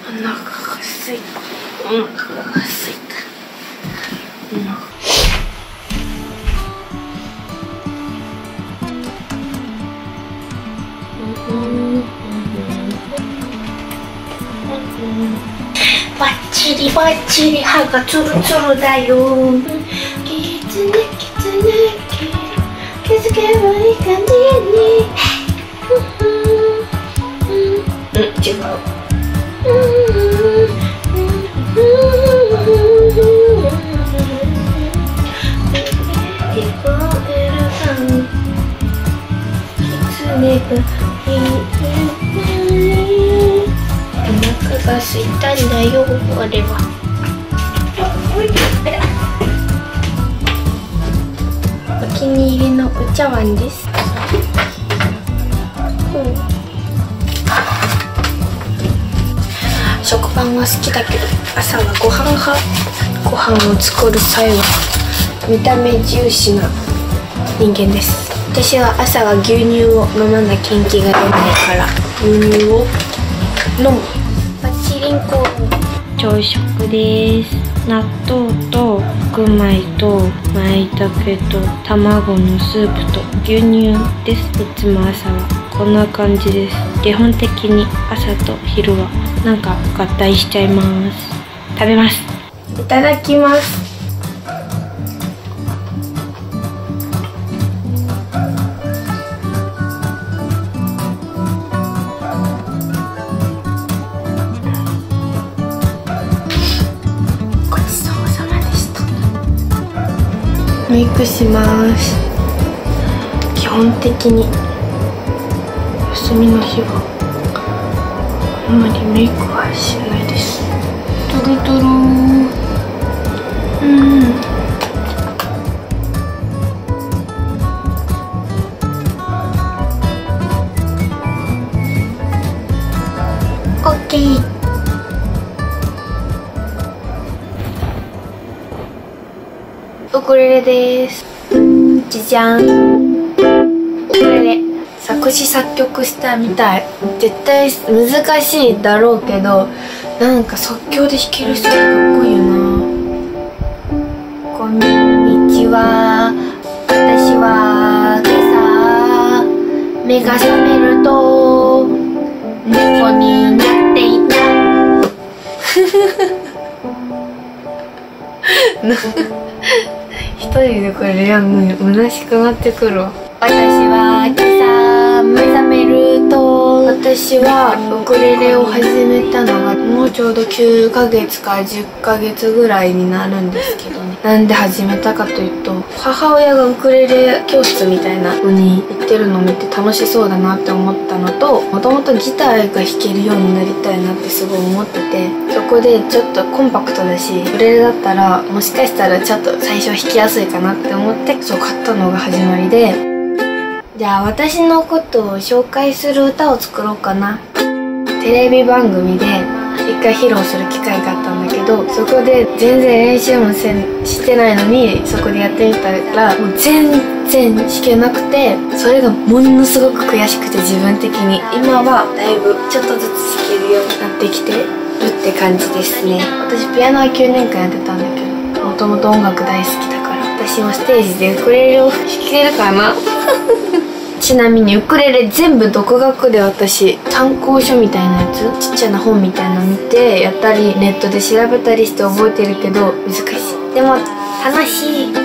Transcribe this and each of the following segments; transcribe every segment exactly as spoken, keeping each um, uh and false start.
腹がすいた。お腹がすいた。バッチリバッチリ歯がツルツルだよ。キツネキツネ気づけばいい感じに。うん、違う。お腹が空いたんだよ、俺は。お気に入りのお茶碗です。うん、食パンは好きだけど、朝はご飯派。ご飯を作る際は見た目重視な人間です。私は朝は牛乳を飲まなきゃ元気が出ないから牛乳を飲む。バチリンコ朝食です。納豆と白米と舞茸と卵のスープと牛乳です。いつも朝はこんな感じです。基本的に朝と昼はなんか合体しちゃいます。食べます。いただきます。メイクします。基本的に休みの日はあんまりメイクはしないです。トロトロ。うん。オッケー。ウクレレです。じじゃん。ウクレレ作詞作曲したみたい。絶対難しいだろうけど、なんか即興で弾ける人ってかっこいいよな。こんにちは。私は今朝目が覚めると猫になっていた。一人でこれやんの虚しくなってくるわ。私は今朝目覚めると、私はウクレレを始めたのがもうちょうどきゅうかげつかじゅっかげつぐらいになるんですけどね。なんで始めたかというと、母親がウクレレ教室みたいなのに行ってるのを見て楽しそうだなって思ったのと、もともとギターが弾けるようになりたいなってすごい思ってて、そこでちょっとコンパクトだしウクレレだったらもしかしたらちょっと最初弾きやすいかなって思ってそう買ったのが始まりで、じゃあ私のことを紹介する歌を作ろうかな。テレビ番組で一回披露する機会があったんだけど、そこで全然練習もせんしてないのにそこでやってみたらもう全然弾けなくて、それがものすごく悔しくて自分的に。今はだいぶちょっとずつ弾けるようになってきてるって感じですね。私ピアノはきゅうねんかんやってたんだけど、もともと音楽大好きだから私もステージでウクレレを弾けるかな。ちなみにウクレレ全部独学で私参考書みたいなやつ、ちっちゃな本みたいなの見てやったりネットで調べたりして覚えてるけど難しい。でも楽しい。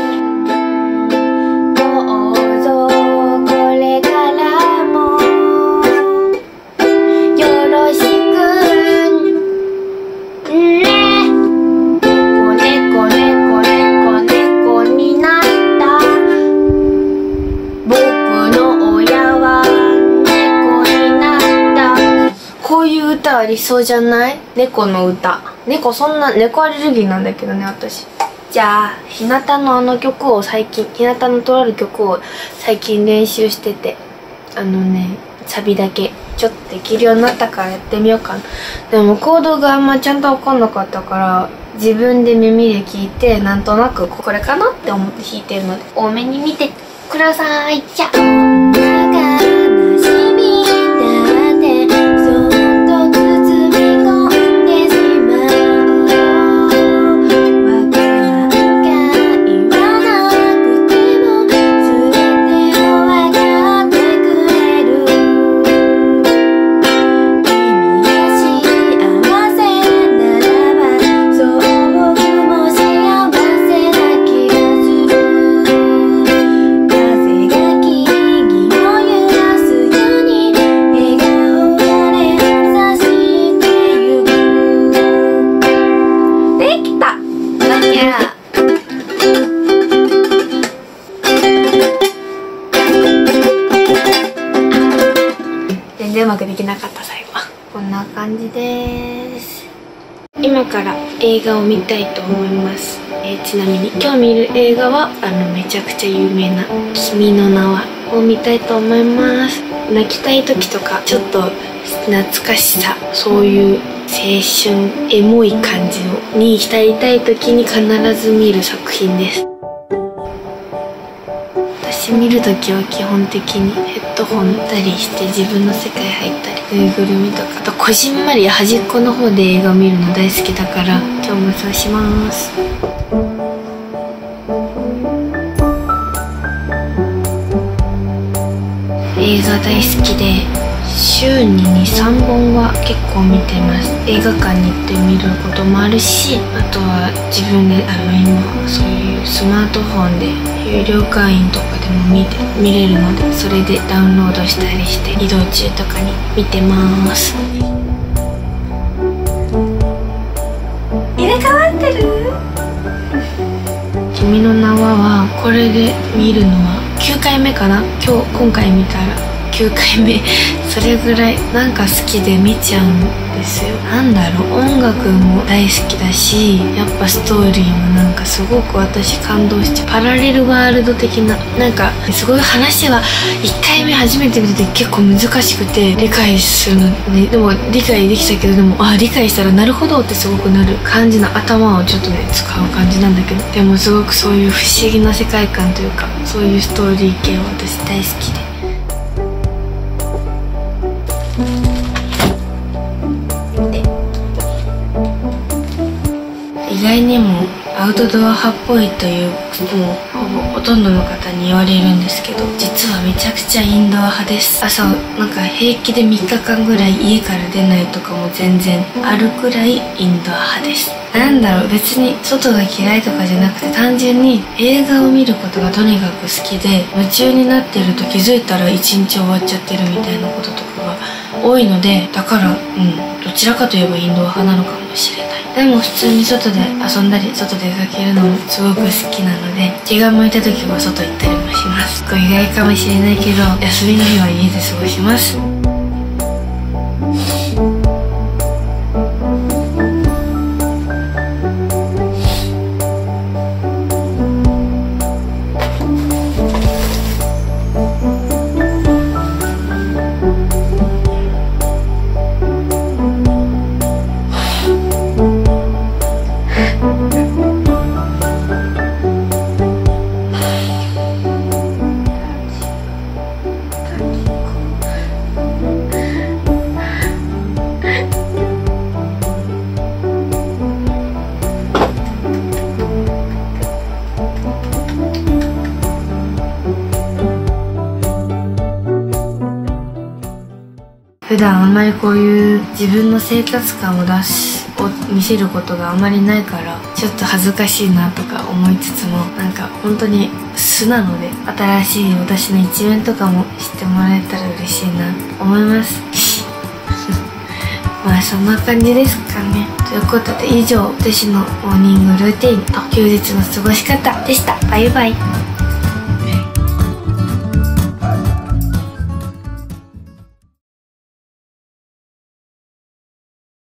ありそうじゃない？猫の歌。猫そんな猫アレルギーなんだけどね私。じゃあ日向のあの曲を最近日向のとある曲を最近練習してて、あのねサビだけちょっとできるようになったからやってみようかな。でもコードがあんまちゃんと分かんなかったから自分で耳で聞いてなんとなくこれかなって思って弾いてるので多めに見てください。じゃあ悲しみだってそっと包み込んでうまくできなかった最後は。こんな感じです。今から映画を見たいと思います。えー、ちなみに今日見る映画はあのめちゃくちゃ有名な「君の名は」を見たいと思います。泣きたい時とかちょっと懐かしさ、そういう青春エモい感じをに浸りたい時に必ず見る作品です。私見る時は基本的にヘッドホンたりして自分の世界入ったり、ぬいぐるみとか、あとこじんまり端っこの方で映画見るの大好きだから今日もそうします。映画大好きで週ににさんぼんは結構見てます。映画館に行って見ることもあるし、あとは自分であの今そういうスマートフォンで有料会員とかでも見て見れるので、それでダウンロードしたりして移動中とかに見てます。入れ替わってる君の名ははこれで見るのはきゅうかいめかな。今日今回見たらきゅうかいめ。それぐらいなんか好きで見ちゃうんですよ。なんだろう、音楽も大好きだし、やっぱストーリーもなんかすごく私感動しちゃう。パラレルワールド的な、なんかすごい話はいっかいめ初めて見てて結構難しくて理解するのね。でも理解できたけど、でもあ理解したらなるほどってすごくなる感じの頭をちょっとね使う感じなんだけど、でもすごくそういう不思議な世界観というか、そういうストーリー系は私大好きで。意外にもアウトドア派っぽいという、もうほぼほとんどの方に言われるんですけど、実はめちゃくちゃインドア派です。朝なんか平気でみっかかんぐらい家から出ないとかも全然あるくらいインドア派です。なんだろう、別に外が嫌いとかじゃなくて、単純に映画を見ることがとにかく好きで、夢中になってると気づいたら一日終わっちゃってるみたいなこととかが多いので、だからうんどちらかといえばインドア派なのかもしれない。でも普通に外で遊んだり外で出かけるのもすごく好きなので、気が向いた時は外行ったりもします。これ意外かもしれないけど、休みの日は家で過ごします。普段あんまりこういう自分の生活感を出しを見せることがあまりないから、ちょっと恥ずかしいなとか思いつつも、なんか本当に素なので、新しい私の一面とかも知ってもらえたら嬉しいなと思いますまあそんな感じですかね。ということで以上、私のモーニングルーティンと休日の過ごし方でした。バイバイ。